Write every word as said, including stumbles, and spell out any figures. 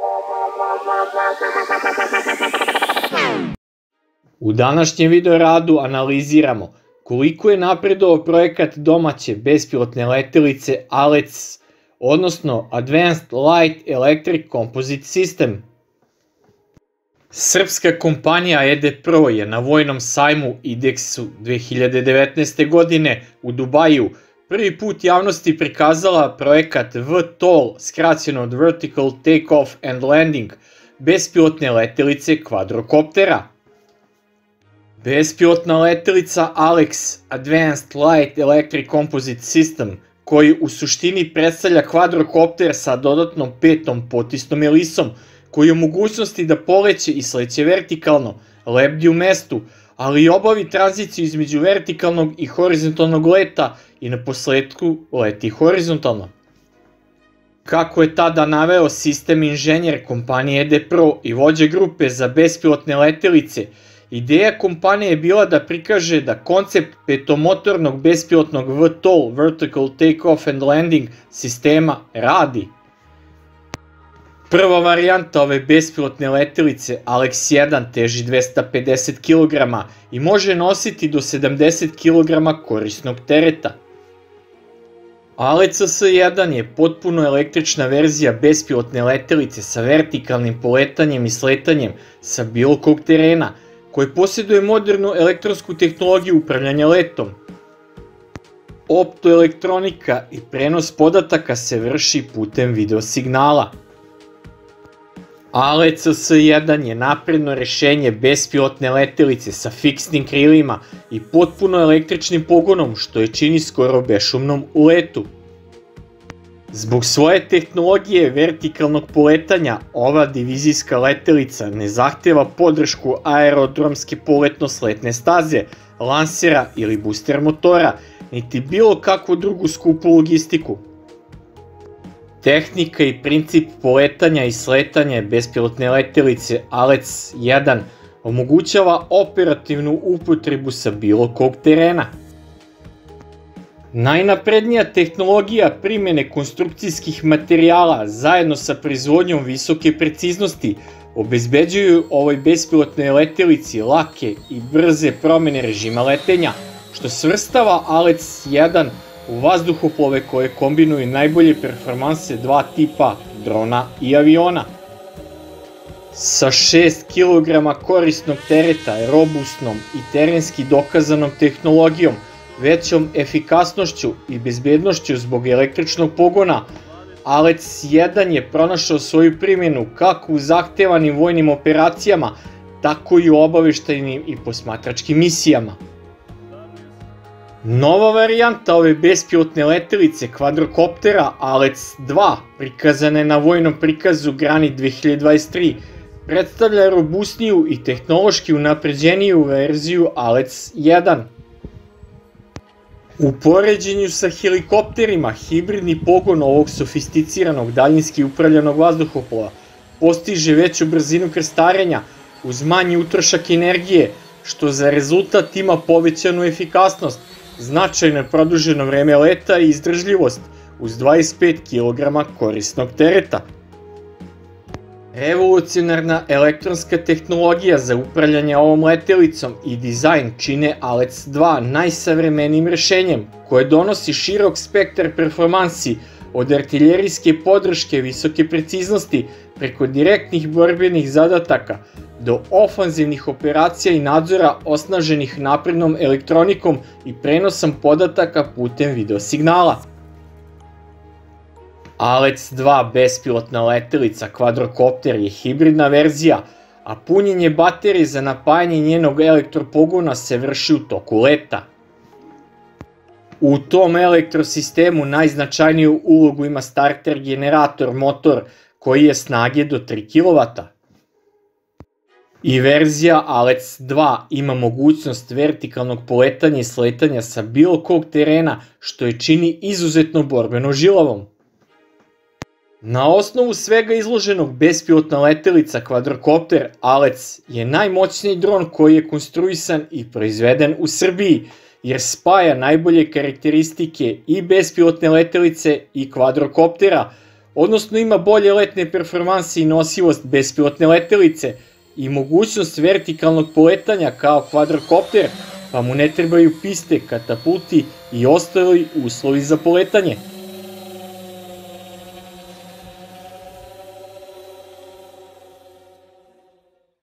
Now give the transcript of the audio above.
U današnjem video radu analiziramo koliko je napredovao projekat domaće bespilotne letelice A L E C S, odnosno Advanced Light Electric Composite System. Srpska kompanija E D Pro je na vojnom sajmu IDEX-u dve hiljade devetnaeste. godine u Dubaju prvi put javnosti prikazala projekat V T O L, skraćeno od Vertical Takeoff and Landing, bespilotne letelice kvadrokoptera. Bespilotna letelica A L E C S, Advanced Light Electric Composite System, koji u suštini predstavlja kvadrokopter sa dodatnom petom potisnom elisom, koji je u mogućnosti da poleće i sleće vertikalno, lebdi u mestu, ali i obavi tranziciju između vertikalnog i horizontalnog leta i na posledku leti horizontalno. Kako je tada naveo sistem inženjer kompanije E D Pro i vođa grupe za bespilotne letelice, ideja kompanije je bila da prikaže da koncept petomotornog bespilotnog V T O L, Vertical Takeoff and Landing, sistema radi. Prva varijanta ove bespilotne letelice A L E C S jedan teži dvesta pedeset kilograma i može nositi do sedamdeset kilograma korisnog tereta. A L E C S jedan je potpuno električna verzija bespilotne letelice sa vertikalnim poletanjem i sletanjem sa bilo kog terena, koji posjeduje modernu elektronsku tehnologiju upravljanja letom. Optoelektronika i prenos podataka se vrši putem videosignala. A L E C S jedan je napredno rešenje bespilotne letelice sa fiksnim krilima i potpuno električnim pogonom, što je čini skoro bešumnom u letu. Zbog svoje tehnologije vertikalnog poletanja, ova divizijska letelica ne zahteva podršku aerodromske poletno-sletne staze, lansera ili booster motora, niti bilo kakvu drugu skupu logistiku. Tehnika i princip poletanja i sletanja bespilotne letelice A L E C S jedan omogućava operativnu upotrebu sa bilo kog terena. Najnaprednija tehnologija primjene konstrukcijskih materijala zajedno sa proizvodnjom visoke preciznosti obezbeđuju ovoj bespilotnoj letelici lake i brze promene režima letenja, što svrstava A L E C S jedan u vazduhoplove koje kombinuju najbolje performanse dva tipa drona i aviona. Sa šest kilograma korisnog tereta, robustnom i terenski dokazanom tehnologijom, većom efikasnošću i bezbednošću zbog električnog pogona, A L E C S jedan je pronašao svoju primjenu kako u zahtevanim vojnim operacijama, tako i u obaveštajnim i posmatračkim misijama. Nova varijanta ove bespilotne letelice kvadrokoptera A L E C S dva, prikazana je na vojnom prikazu Granit dve hiljade dvadeset tri, predstavlja robustniju i tehnološki unapređeniju verziju A L E C S jedan. U poređenju sa helikopterima, hibridni pogon ovog sofisticiranog daljinski upravljanog vazduhoplova postiže veću brzinu krstarenja uz manji utrošak energije, što za rezultat ima povećanu efikasnost, značajno produženo vreme leta i izdržljivost uz dvadeset pet kilograma korisnog tereta. Revolucionarna elektronska tehnologija za upravljanje ovom letelicom i dizajn čine A L E C S dva najsavremenijim rešenjem, koje donosi širok spektar performansi od artiljerijske podrške visoke preciznosti preko direktnih borbenih zadataka do ofanzivnih operacija i nadzora osnaženih naprednom elektronikom i prenosom podataka putem videosignala. A L E C S dva bespilotna letelica kvadrokopter je hibridna verzija, a punjenje baterije za napajanje njenog elektropogona se vrši u toku leta. U tom elektrosistemu najznačajniju ulogu ima starter generator motor koji je snage do tri kilovata. I verzija A L E C S dva ima mogućnost vertikalnog poletanja i sletanja sa bilo kog terena, što je čini izuzetno borbeno žilavom. Na osnovu svega izloženog, bespilotna letelica kvadrokopter A L E C S je najmoćniji dron koji je konstruisan i proizveden u Srbiji, jer spaja najbolje karakteristike i bespilotne letelice i kvadrokoptera, odnosno ima bolje letne performanse i nosivost bespilotne letelice i mogućnost vertikalnog poletanja kao kvadrokopter, pa mu ne trebaju piste, katapulti i ostali uslovi za poletanje.